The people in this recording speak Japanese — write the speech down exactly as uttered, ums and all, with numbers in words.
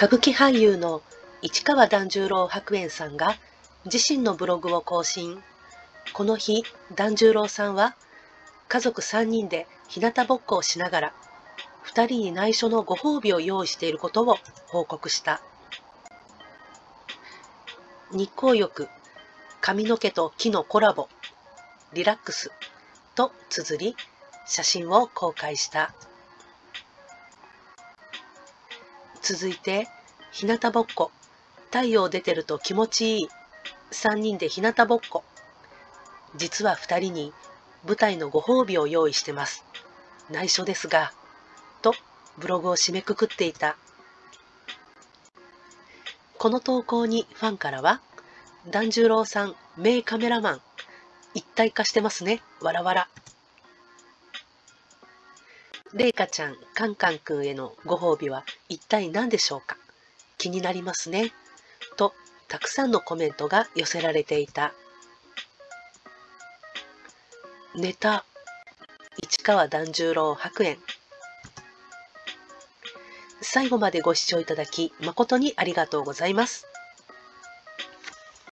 歌舞伎俳優の市川團十郎白猿さんが自身のブログを更新。この日、團十郎さんは家族さんにんで日向ぼっこをしながらふたりに内緒のご褒美を用意していることを報告した。日光浴、髪の毛と木のコラボ、リラックスと綴り、写真を公開した。続いて、日向ぼっこ、太陽出てると気持ちいい、さんにんで日向ぼっこ。実はふたりに舞台のご褒美を用意してます。内緒ですが、とブログを締めくくっていた。この投稿にファンからは、團十郎さん、名カメラマン、一体化してますね、わらわら。麗華ちゃん、カンカンくんへのご褒美は一体何でしょうか。気になりますね。と、たくさんのコメントが寄せられていた。ネタ、市川團十郎白猿。最後までご視聴いただき誠にありがとうございます。